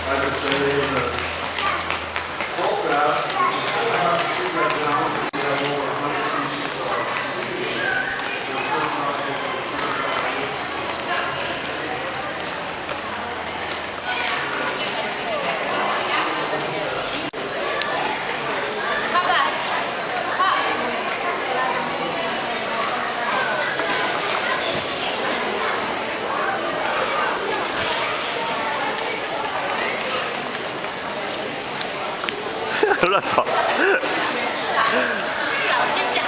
as I say, the Fall Fest, I have to sit that down because we have over 100 species of seaweed. 乱跑。